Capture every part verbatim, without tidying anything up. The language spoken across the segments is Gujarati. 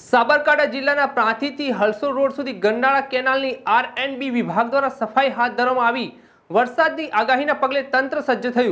સાબરકાંઠા જિલ્લાના પ્રાંતિજથી હલસોલ રોડ સુધી ગંડાળા કેનાલની આર એન્ડ બી વિભાગ દ્વારા સફાઈ હાથ ધરવામાં આવી। વરસાદની આગાહીના પગલે તંત્ર સજ્જ થયું।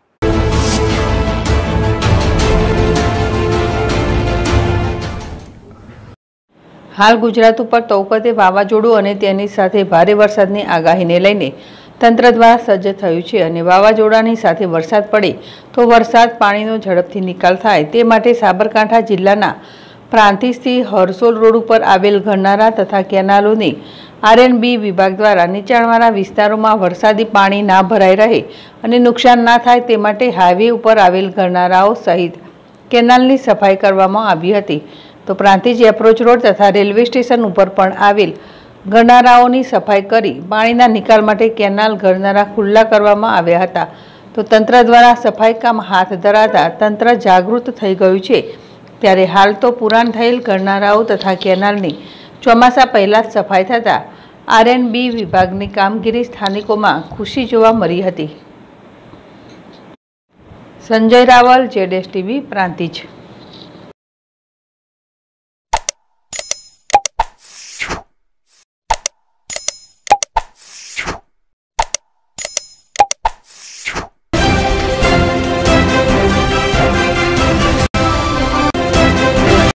હાલ ગુજરાત ઉપર તૌકતે વાવાઝોડું અને તેની સાથે ભારે વરસાદની આગાહીને લઈને તંત્ર દ્વારા સજ્જ થયું છે અને વાવાઝોડાની સાથે વરસાદ પડે તો વરસાદ પાણીનો ઝડપથી નિકાલ થાય તે માટે સાબરકાંઠા જિલ્લાના પ્રાંતિજથી હરસોલ રોડ ઉપર આવેલ ગરનાળા તથા કેનાલોની આર એન્ડ બી વિભાગ દ્વારા નીચાણવાળા વિસ્તારોમાં વરસાદી પાણી ના ભરાઈ રહે અને નુકસાન ના થાય તે માટે હાઈવે ઉપર આવેલ ગરનાળાઓ સહિત કેનાલની સફાઈ કરવામાં આવી હતી। તો પ્રાંતિજ એપ્રોચ રોડ તથા રેલવે સ્ટેશન ઉપર પણ આવેલ ગરનાળાઓની સફાઈ કરી પાણીના નિકાલ માટે કેનાલ ગરનાળા ખુલ્લા કરવામાં આવ્યા હતા। તો તંત્ર દ્વારા સફાઈ કામ હાથ ધરાતા તંત્ર જાગૃત થઈ ગયું છે। ત્યારે હાલ તો પુરાણ થયેલ ગરનાળાઓ તથા કેનાલની ચોમાસા પહેલા જ સફાઈ થતાં આર એન્ડ બી વિભાગની કામગીરી સ્થાનિકોમાં ખુશી જોવા મળી હતી। Sanjay Raval, Z S TV, Prantij.